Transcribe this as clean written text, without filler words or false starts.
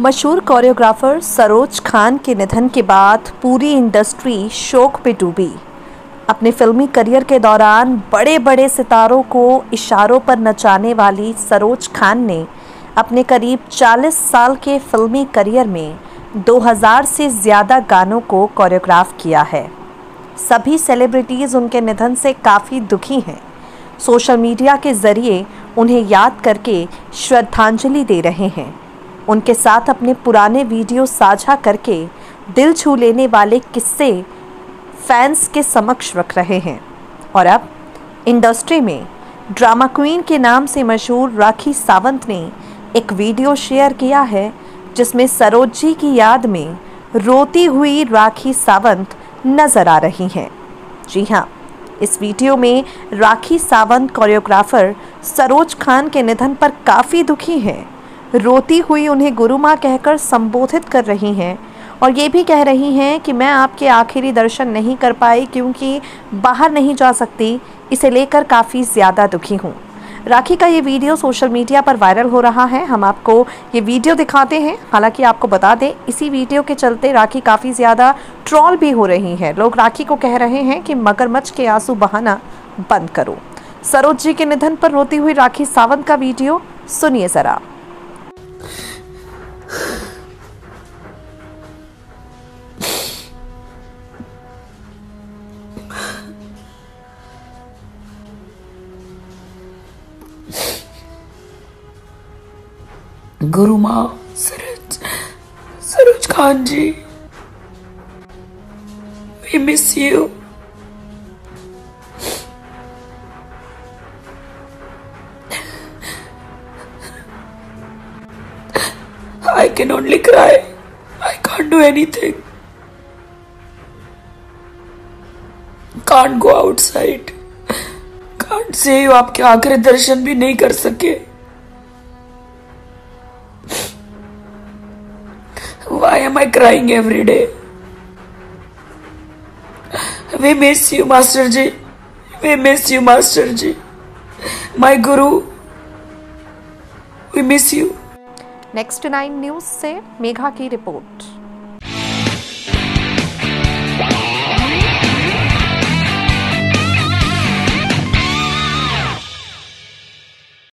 मशहूर कोरियोग्राफर सरोज खान के निधन के बाद पूरी इंडस्ट्री शोक पे डूबी। अपने फिल्मी करियर के दौरान बड़े बड़े सितारों को इशारों पर नचाने वाली सरोज खान ने अपने करीब 40 साल के फिल्मी करियर में 2000 से ज़्यादा गानों को कोरियोग्राफ किया है। सभी सेलिब्रिटीज़ उनके निधन से काफ़ी दुखी हैं। सोशल मीडिया के ज़रिए उन्हें याद करके श्रद्धांजलि दे रहे हैं। उनके साथ अपने पुराने वीडियो साझा करके दिल छू लेने वाले किस्से फैंस के समक्ष रख रहे हैं। और अब इंडस्ट्री में ड्रामा क्वीन के नाम से मशहूर राखी सावंत ने एक वीडियो शेयर किया है, जिसमें सरोज जी की याद में रोती हुई राखी सावंत नजर आ रही हैं। जी हाँ, इस वीडियो में राखी सावंत कोरियोग्राफर सरोज खान के निधन पर काफ़ी दुखी हैं। रोती हुई उन्हें गुरु माँ कहकर संबोधित कर रही हैं और ये भी कह रही हैं कि मैं आपके आखिरी दर्शन नहीं कर पाई क्योंकि बाहर नहीं जा सकती, इसे लेकर काफ़ी ज़्यादा दुखी हूँ। राखी का ये वीडियो सोशल मीडिया पर वायरल हो रहा है। हम आपको ये वीडियो दिखाते हैं। हालांकि आपको बता दें, इसी वीडियो के चलते राखी काफ़ी ज़्यादा ट्रोल भी हो रही है। लोग राखी को कह रहे हैं कि मगरमच्छ के आंसू बहाना बंद करो। सरोज जी के निधन पर रोती हुई राखी सावंत का वीडियो सुनिए ज़रा। गुरु माँ सरोज खान जी, we miss you. I can only cry. I can't do anything. Can't go outside. Can't say you आपके आखिरी दर्शन भी नहीं कर सके। Why am I crying every day? We miss you, Master Ji. We miss you, Master Ji. My Guru. We miss you. Next 9 news से मेघा की report.